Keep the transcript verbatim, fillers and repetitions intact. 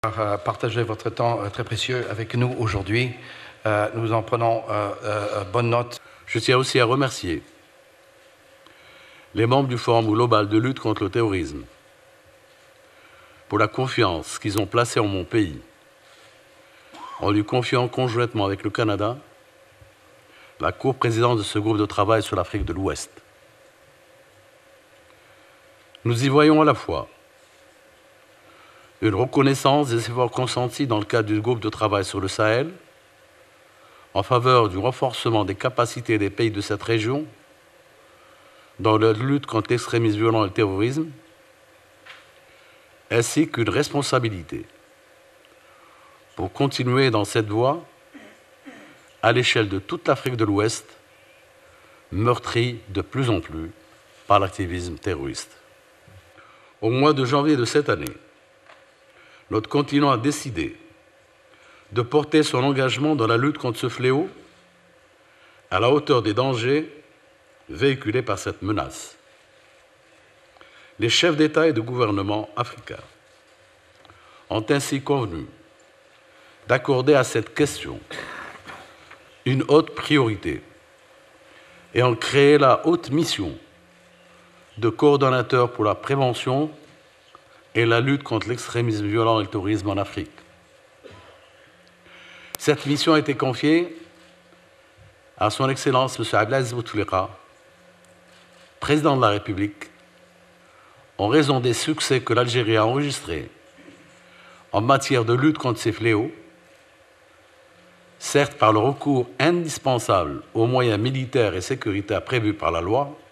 Euh, partager votre temps euh, très précieux avec nous aujourd'hui. Euh, nous en prenons euh, euh, bonne note. Je tiens aussi à remercier les membres du Forum global de lutte contre le terrorisme pour la confiance qu'ils ont placée en mon pays, en lui confiant conjointement avec le Canada la coprésidence de ce groupe de travail sur l'Afrique de l'Ouest. Nous y voyons à la fois une reconnaissance des efforts consentis dans le cadre du groupe de travail sur le Sahel en faveur du renforcement des capacités des pays de cette région dans leur lutte contre l'extrémisme violent et le terrorisme, ainsi qu'une responsabilité pour continuer dans cette voie à l'échelle de toute l'Afrique de l'Ouest, meurtrie de plus en plus par l'activisme terroriste. Au mois de janvier de cette année, notre continent a décidé de porter son engagement dans la lutte contre ce fléau à la hauteur des dangers véhiculés par cette menace. Les chefs d'État et de gouvernement africains ont ainsi convenu d'accorder à cette question une haute priorité et ont créé la haute mission de coordonnateur pour la prévention et la lutte contre l'extrémisme violent et le terrorisme en Afrique. Cette mission a été confiée à son Excellence M. Abdelaziz Bouteflika, président de la République, en raison des succès que l'Algérie a enregistrés en matière de lutte contre ces fléaux, certes par le recours indispensable aux moyens militaires et sécuritaires prévus par la loi,